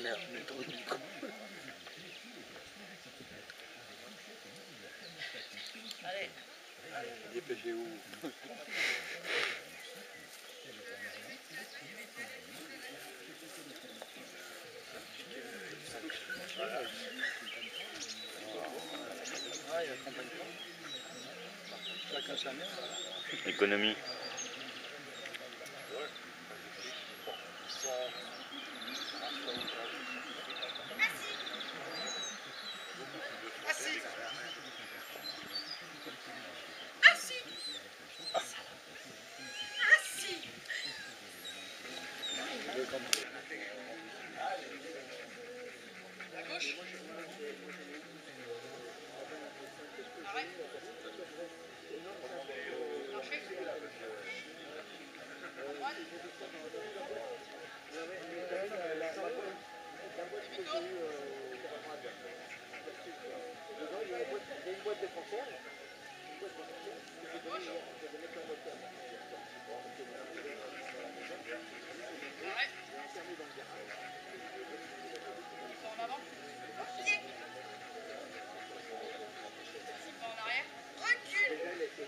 merde, mais trop du coup. Allez. Dépêchez-vous. Ah, il accompagne pas. Chacun sa mère. Économie. Assis. Assis. Assis. À gauche. Arrête. Marchez. À droite. Demi-tour. À gauche. Arrête. Pas en avant. Pied. 6 pas en arrière. Recule.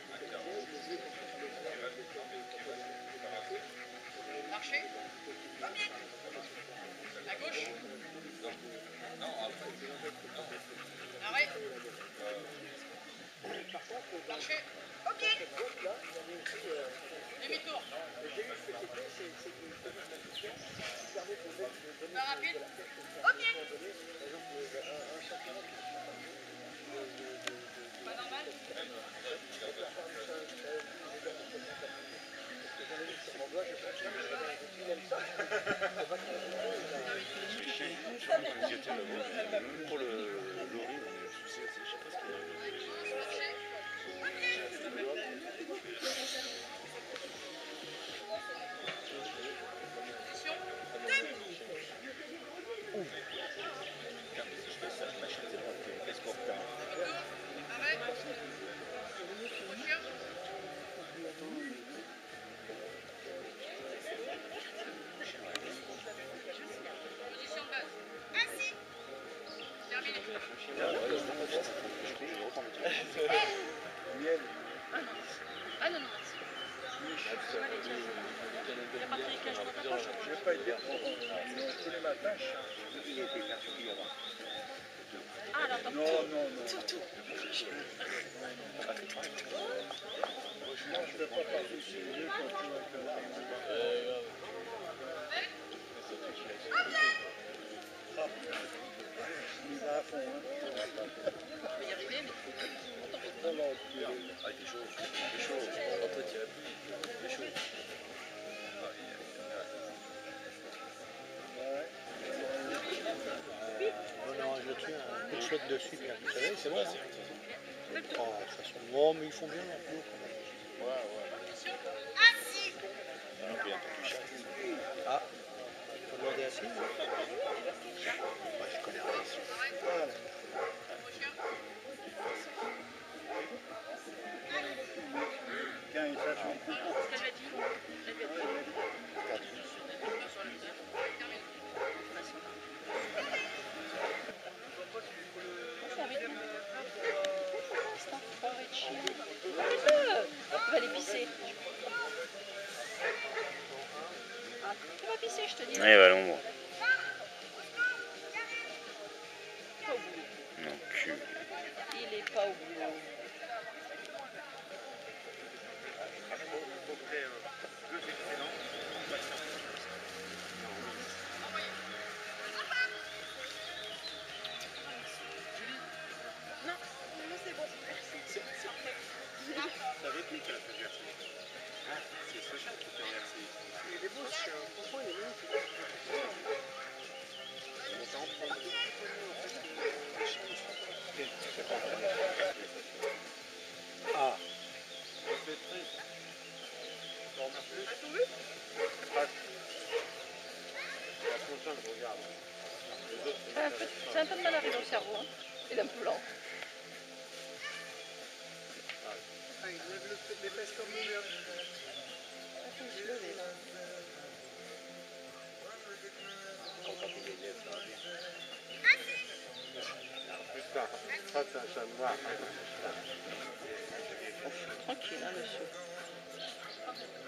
Marchez. Premier. À gauche. Arrête. Marchez. Ok. Demi-tour. Pas rapide. Ok. Pas normal. Pour le lorry, on est souci aussi, je sais pas ce qu'il y a. Marchez. Ok. Position. Arrête. Voiture. Position de base. Assis. Terminé. Ah non, non, merci. Il n'y a pas de tricage, je ne pas. Je ne vais pas être bien. Tous les matins, Ah, alors, attends. non, non, non. Tout. Franchement, je ne vais pas passer sur les yeux quand tu vas il va à fond, hein. Je vais y arriver, mais Oh là, Ah, il est chaud. Il est chaud. Entre tirer plus. Il est chaud. on a rajouté un coup de flotte dessus, puis vous savez, c'est bon. Hein. De toute façon, bon, mais ils font bien leur boulot quand même. position. Assis. Ah, faut demander assis. Ouais, je connais rien. Voilà. Voiture. Tiens, il cherche un coup. Ce qu'elle m'a dit. Elle lui a dit. Sur le visage. Terminé. Tu vas aller pisser. Tu vas pisser, je te dis. Allez, va à l'ombre. Pas au boulot. Non, cul. Il est pas au boulot. Non, c'est bon, merci. C'est ce chat qui t'a reversé. Il est beau ce chien. Franchement, il est magnifique. Ah. C'est un peu de mal arrivé au cerveau. Hein. Il est un peu lent. Ah, il lève les fesses comme une merde. Il se lever là. quand il est net, ça va bien. Putain, ça c'est un chat noir. Tranquille, hein, monsieur.